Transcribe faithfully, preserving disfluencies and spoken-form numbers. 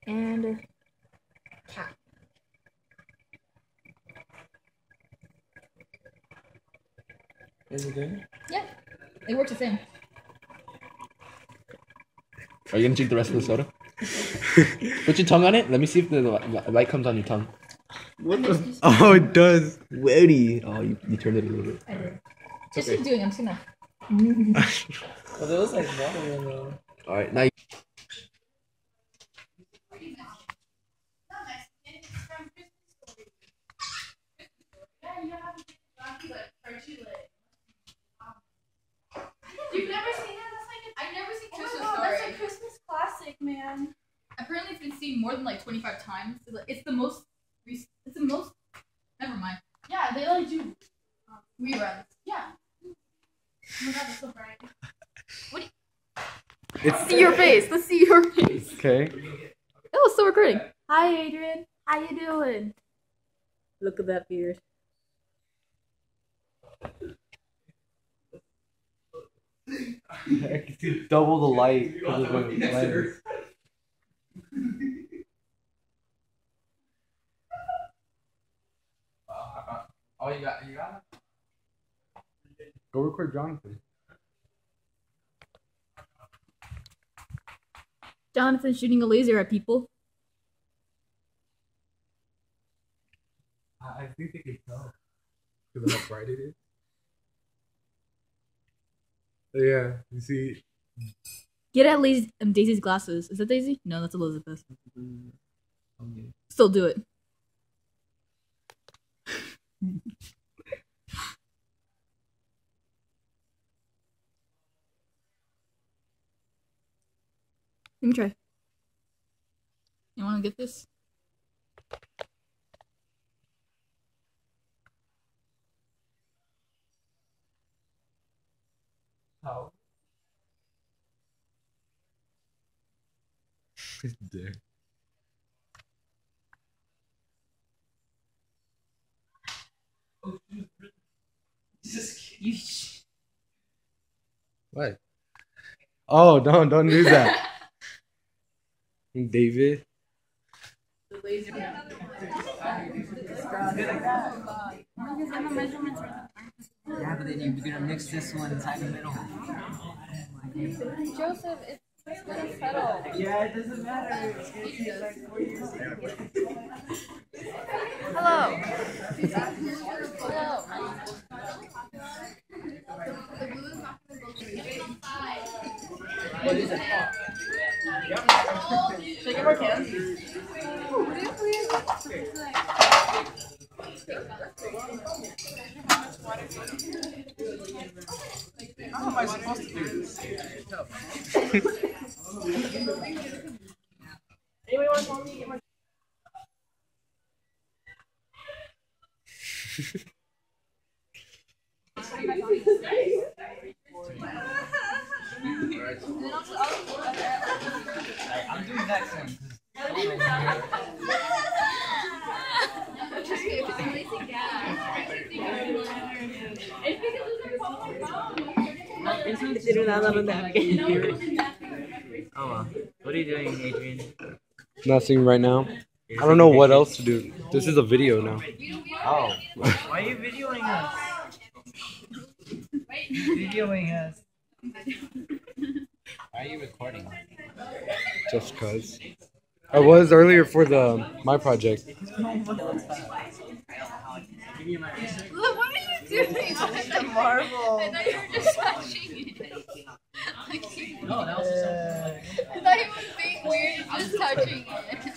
and cat. Is it good? Yeah, it works the same. Are you gonna drink the rest of the soda? Put your tongue on it. Let me see if the light comes on your tongue. What the? Oh, it does. Ready? Oh, you, you turned it a little bit. I did. It's Just okay. keep doing. I'm just gonna. Well, there was like water in there. All right, now. You You've never seen it? That's like a, I've never seen Christmas Oh my God, Story. that's a Christmas classic, man. Apparently, it's been seen more than like twenty-five times. It's like- It's the most. It's the most. Never mind. Yeah, they like do. Reruns. Yeah. Oh my God, that's so bright. It's See your face. Let's see your face. okay. Oh, it's still recording. Hi, Adrian. How you doing? Look at that beard. I can see double the light because of my lens. Oh, you got, you got it? Go record Jonathan. Jonathan shooting a laser at people. I think they can tell because of how bright it is. Yeah, you see. Get at least um, Daisy's glasses. Is that Daisy? No, that's Elizabeth. Still do it. Let me try. You want to get this? How? His dick. You sh- What? Oh, don't don't do that. David. the laser. Yeah, but then you're gonna mix this one inside the middle. Joseph, it's, it's gonna settle. Yeah, it doesn't matter. It's gonna take like four years. Hello. What is it? Should I get more cans? How am I supposed to do this? Anybody want to call me? Get more. I'm doing that soon. Oh, well. What are you doing, Adrian? Nothing right now. I don't know what else to do. This is a video now. Oh. Why are you videoing us? Videoing us. Why are you recording? Just cause. I was earlier for the my project. Look, what are you doing? The marble. I thought you were just touching it. No, that was just I thought he was being weird and just touching it.